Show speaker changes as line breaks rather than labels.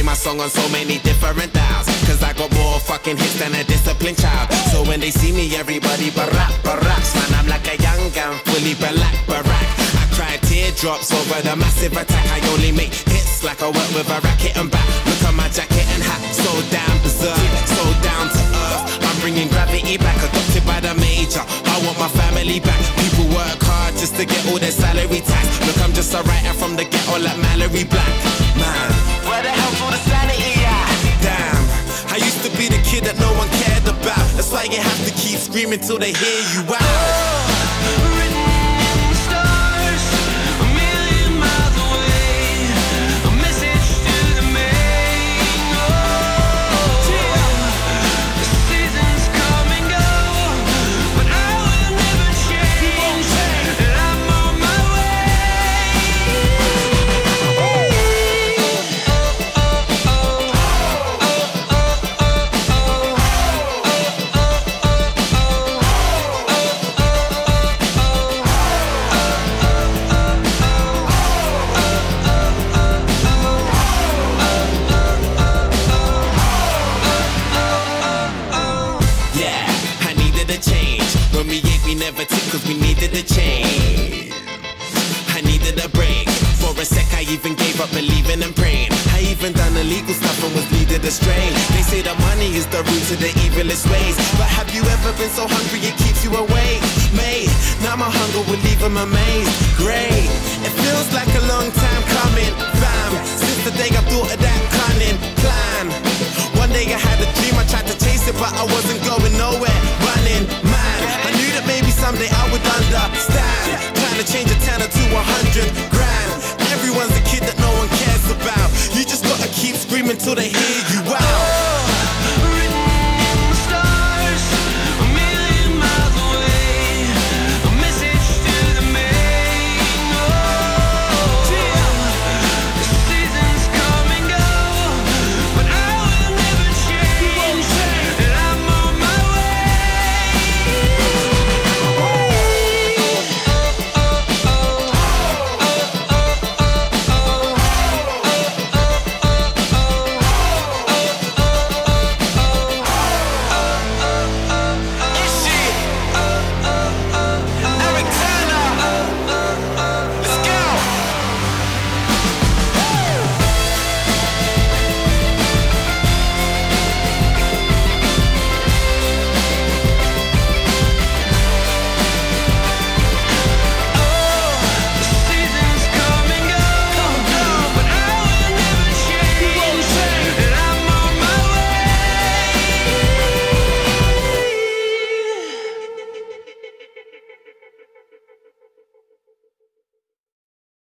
play my song on so many different dials, cause I got more fucking hits than a disciplined child. So when they see me, everybody baracks. Man, I'm like a young gun, fully barack. I cry teardrops over the massive attack. I only make hits like I work with a racket and back. Look at my jacket and hat, so damn berserk, so down to earth. I'm bringing gravity back, adopted by the major. I want my family back. People work hard just to get all their salary tax. Look, I'm just a writer from the ghetto like Mallory Black. Man, where the hell's all the sanity at? Damn, I used to be the kid that no one cared about. That's why you have to keep screaming till they hear you out. When we ate, we never took, cause we needed a change. I needed a break. For a sec, I even gave up believing and praying. I even done illegal stuff and was leaded astray. They say that money is the root to the evilest ways, but have you ever been so hungry it keeps you awake? Mate, now my hunger will leave them amazed. Great, it feels like a long time coming, fam. Since the day I thought of that cunning plan. One day I had a dream, I tried to chase it, but I wasn't going nowhere. Running, man, I knew that maybe someday I would understand. Trying to change a tenner to 100 grand. Everyone's a kid that no one cares about. You just gotta keep screaming till they hear you out.